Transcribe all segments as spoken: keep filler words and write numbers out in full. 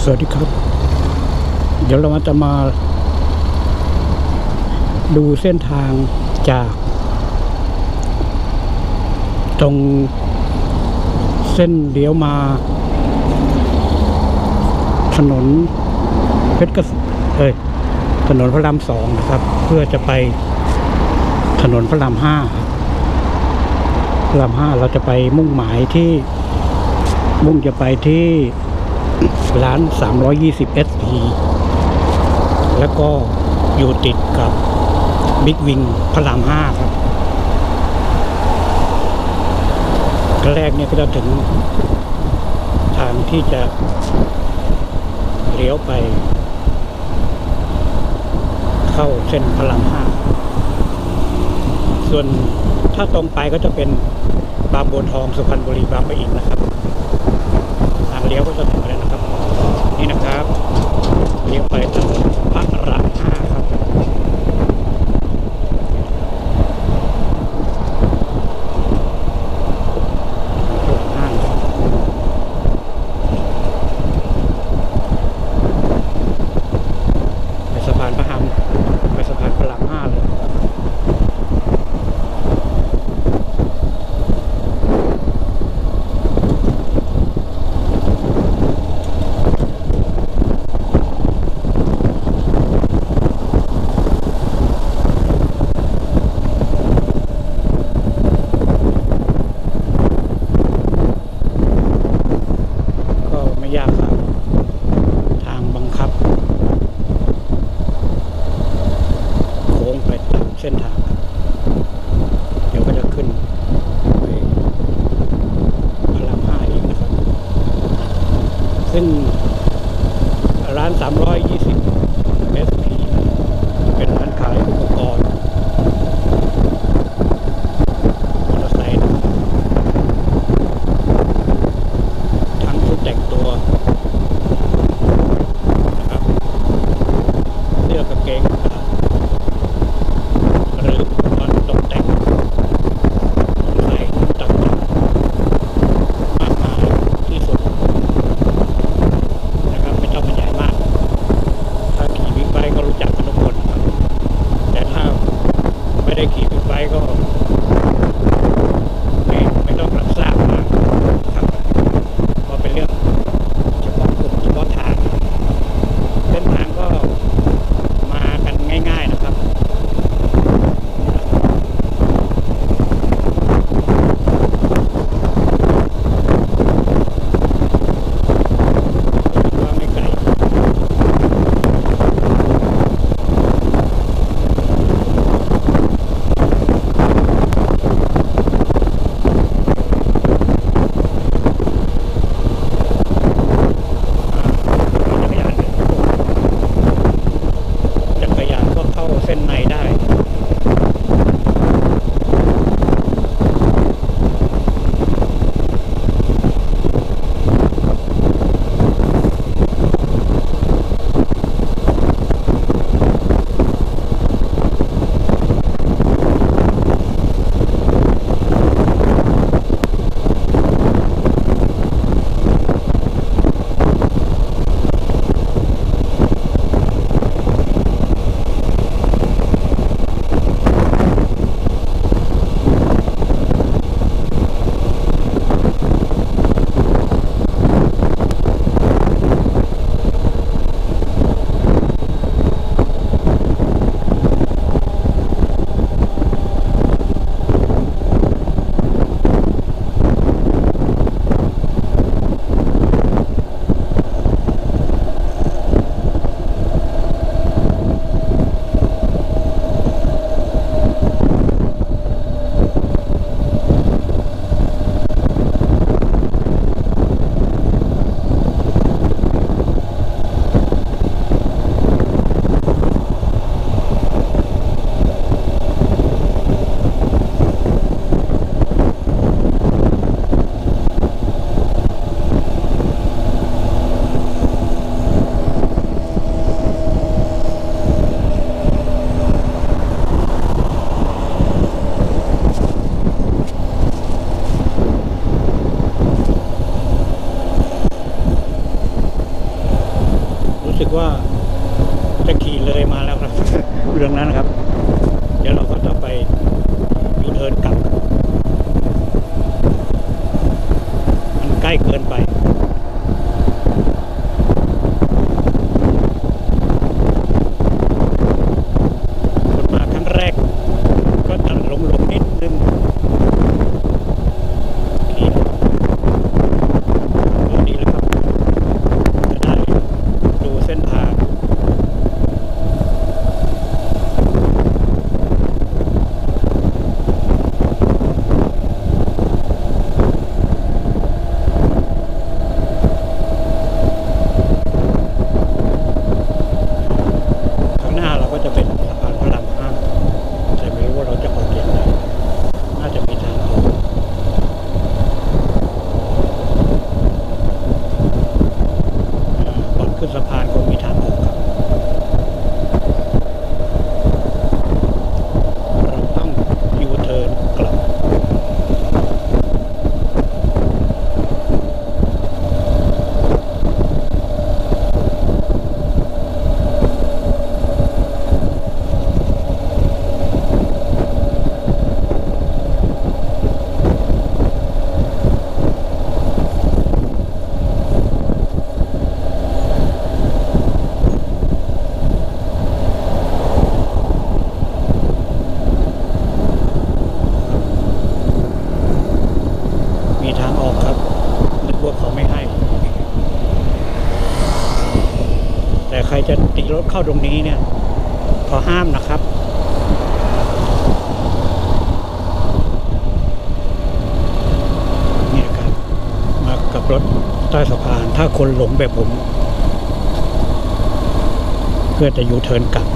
วัสดีครับเดี๋ยวเราจะมาดูเส้นทางจากตรงเส้นเลี้ยวมาถนนเพชรเกษมเอ้ยถนนพระรามสองนะครับเพื่อจะไปถนนพระรามห้าพระรามห้าเราจะไปมุ่งหมายที่มุ่งจะไปที่ร้านสามร้อยยี่สิบ เอส พี แล้วก็อยู่ติดกับบิ๊กวิงพระรามห้าครับขั้นแรกเนี่ยก็จะถึงทางที่จะเลี้ยวไปเข้าเส้นพระรามห้าส่วนถ้าตรงไปก็จะเป็นบางบัวทองสุพรรณบุรีบางปะอินนะครับทางเลี้ยวก็จะถึงแล้วนะครับนี่นะครับเลี้ยวไปถนนพระรามห้าครับไปสะพานพระรามไปสะพานพระรามห้าเลยยากครับทางบังคับโค้งไปตามเส้นทางเดี๋ยวก็จะขึ้นไปพระรามห้าอีกนะครับซึ่งร้านสามร้อยยี่สิบ เอส พี เป็นร้านขายอุปกรณ์มอเตอร์ไซค์ทั้งชุดแต่งตัวนะครับเสื้อกางเกงหรืออุปกรณ์ตกแต่งใส่ต่างๆมากมายที่สุดนะครับไม่ต้องบรรยายมากถ้าขี่บิ๊กไบค์ก็รู้จักกันทุกคนครับแต่ถ้าสึกว่าจะขี่เลยมาแล้วครับ เรื่องนั้นนะครับเดี๋ยวเราก็จะไปยูเทิร์นกลับมันใกล้เกินไปคนมาครั้งแรกก็จะหลงหลงนิดนึงขี่ก็ดีแล้วครับจะได้ดูเส้นทางจะเป็นสะพานพระรามห้าแต่ไม่รู้ว่าเราจะออกอย่างไรน่าจะมีทางออกก่อนขึ้นสะพานก็มีทางออกครับเราต้องยูเทิร์นกลับทางออกครับนึกว่าเขาไม่ให้แต่ใครจะติดรถเข้าตรงนี้เนี่ยเขาห้ามนะครับนี่ครับมากับรถใต้สะพานถ้าคนหลงแบบผมเพื่อจะยูเทิร์นกลับ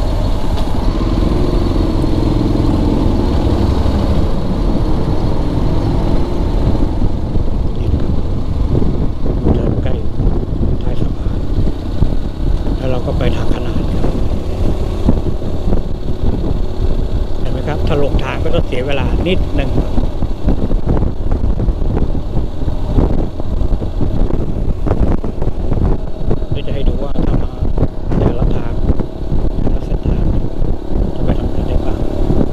ก็ไปทางขนานครับเห็นไหมครับถ้าลงทางก็จะเสียเวลานิดหนึ่งเดี๋ยวจะให้ดูว่าถ้ามาแต่ละทางแต่ละเส้นทางจะไปทำอะไรได้บ้าง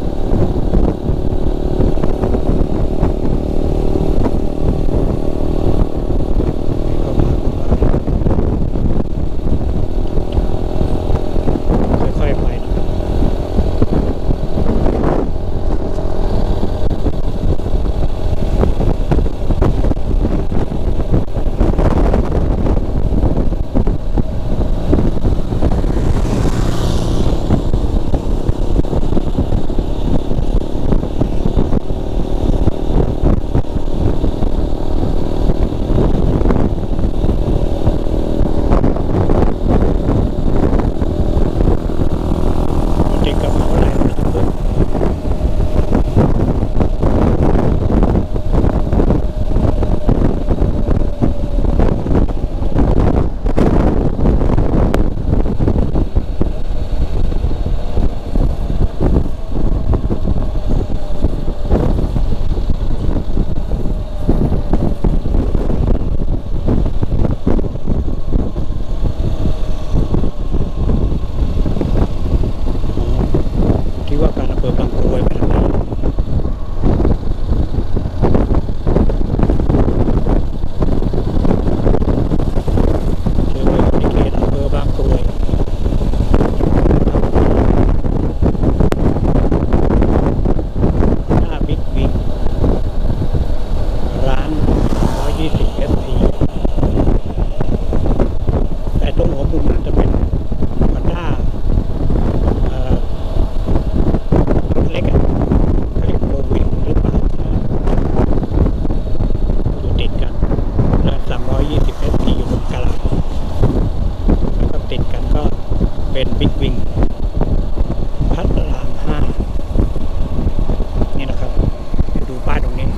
เป็นบิ๊กวิงพัทรามห้านี่นะครับดูป้ายตรงนี้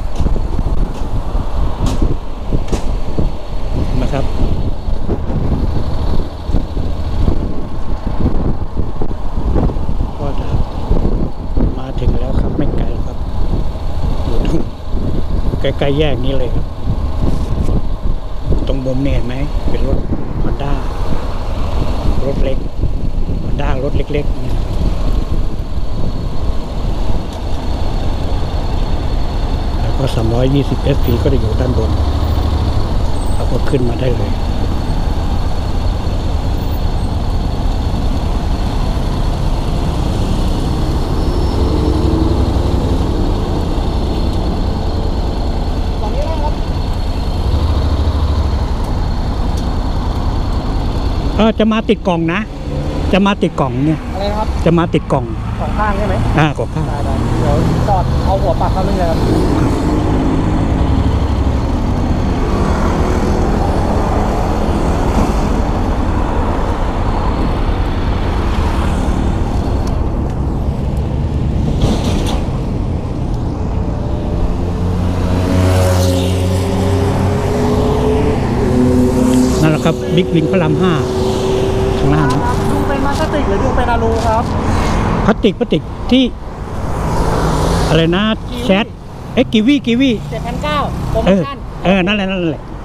นะครับก็จะมาถึงแล้วครับไม่ไกลครับอยู่ตรงใกล้ๆแยกนี้เลยครับตรงมุมเนี่ยเห็นไหมเป็นรถฮอนด้ารถล็กๆเนี่ยนะครับแล้วก็สามร้อยยี่สิบเอสพีก็จะอยู่ด้านบนเราก็ขึ้นมาได้เลยเออจะมาติดกล่องนะจะมาติดกล่องเนี่ยอะไรนะครับจะมาติดกล่องสองข้างใช่ไหมอ่ากล่องข้างได้ได้เดี๋ยวจอดเอาหัวปักเข้านี่เลยครับนั่นแหละครับบิ๊กวินพระรามห้าข้างหน้านะดูเป็นพลาสติกหรือดูเป็นอะลูครับพลาสติกพลาสติกที่อะไรนะแชทเอ้กิวีกิวีเจ็ดพันเก้าโปรโมเออชั่นเออนั่นแหละนั่นแหละ